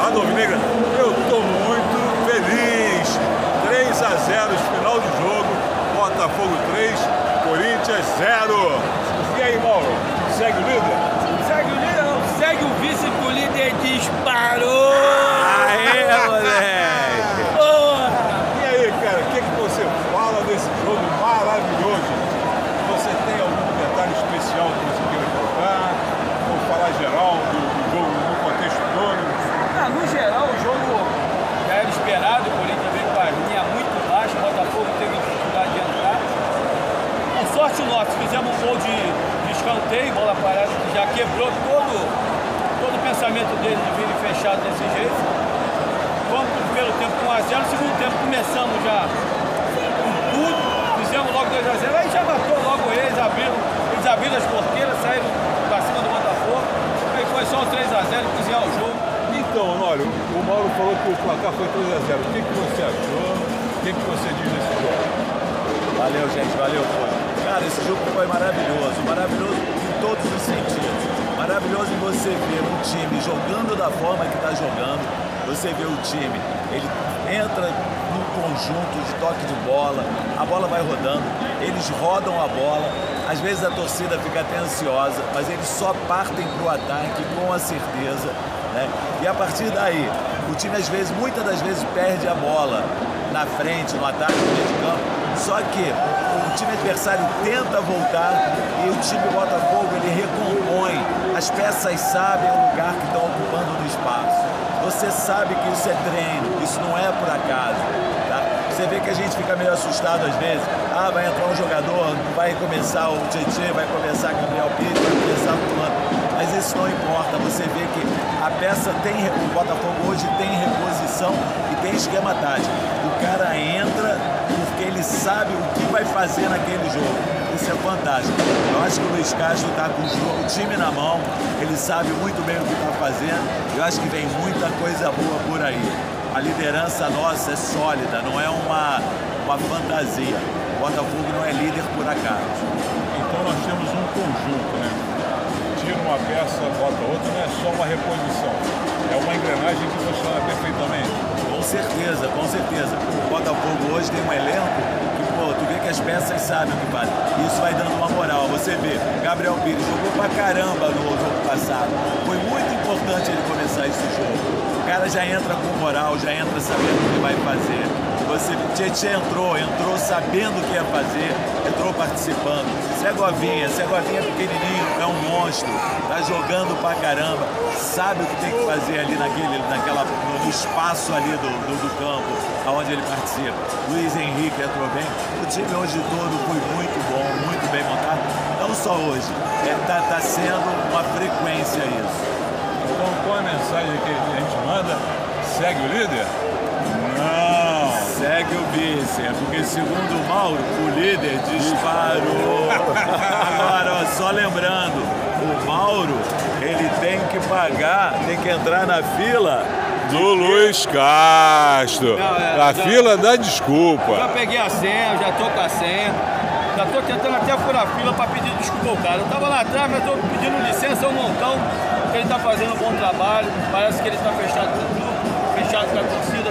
Torrada Alvinegra, eu estou muito feliz. 3-0, final de jogo, Botafogo 3, Corinthians 0. E aí, Mauro, segue o líder? Segue o líder, não, segue o vice, que o líder disparou! Aê, moleque! E aí, cara, o que você fala desse jogo maravilhoso? Você tem algum detalhe especial que você queira colocar? Ou falar geral do jogo no contexto todo? No geral, o jogo já era esperado, o Corinthians veio com a linha muito baixa, o Botafogo teve dificuldade de entrar. Com sorte nossa, fizemos um gol de escanteio, bola parada, que já quebrou todo o pensamento dele de vir fechado desse jeito. Vamos pro primeiro tempo com 1-0, no segundo tempo começamos já com tudo, fizemos logo 2-0, aí já matou logo eles abriram as porteiras, saíram pra cima do Botafogo, aí foi só um 3-0 e cozinhar o jogo. Então, Honório, o Mauro falou que o placar foi 3-0. O que você achou? O que você diz desse jogo? Valeu, gente, valeu, pô. Cara, esse jogo foi maravilhoso, maravilhoso em todos os sentidos. Maravilhoso em você ver um time jogando da forma que está jogando. Você vê o time, ele entra num conjunto de toque de bola, a bola vai rodando, eles rodam a bola, às vezes a torcida fica até ansiosa, mas eles só partem para o ataque com a certeza, né? E a partir daí, o time às vezes, muitas das vezes perde a bola na frente, no ataque, no meio de campo, só que o time adversário tenta voltar e o time Botafogo ele recompõe, as peças sabem o lugar que estão ocupando no espaço. Você sabe que isso é treino, isso não é por acaso, tá? Você vê que a gente fica meio assustado às vezes. Vai entrar um jogador, vai começar o Tietê, vai começar Gabriel Pires, vai começar o fulano. Mas isso não importa, você vê que a peça tem, o Botafogo hoje tem reposição e tem esquema tático. O cara entra porque ele sabe o que vai fazer naquele jogo. Isso é fantástico. Eu acho que o Luiz Castro está com o time na mão, ele sabe muito bem o que está fazendo. Eu acho que vem muita coisa boa por aí. A liderança nossa é sólida, não é uma fantasia. O Botafogo não é líder por acaso. Então nós temos um conjunto, né? Tira uma peça, bota outra, não é só uma reposição. É uma engrenagem que funciona perfeitamente. Com certeza, com certeza. O Botafogo hoje tem um elenco que, tu vê que as peças sabem o que fazem. Isso vai dando uma moral. Você vê, Gabriel Pires jogou pra caramba no jogo passado. Foi muito importante ele começar esse jogo. O cara já entra com moral, já entra sabendo o que vai fazer. Você, Tietê entrou sabendo o que ia fazer, entrou participando. Segovinha pequenininho, é um monstro, tá jogando pra caramba, sabe o que tem que fazer ali no espaço ali do campo, aonde ele participa. Luiz Henrique entrou bem, o time hoje todo foi muito bom, muito bem montado, não só hoje, tá sendo uma frequência isso. Então qual a mensagem que a gente manda? Segue o líder? Não! Segue o vice, porque segundo o Mauro, o líder disparou. Agora, ó, só lembrando, o Mauro, ele tem que pagar, tem que entrar na fila do Luiz Castro. A fila da desculpa. Já peguei a senha, já tô com a senha. Já tô tentando até furar a fila para pedir desculpa ao cara. Eu tava lá atrás, mas tô pedindo licença ao montão, porque ele tá fazendo um bom trabalho. Parece que ele tá fechado com tudo, fechado com a torcida.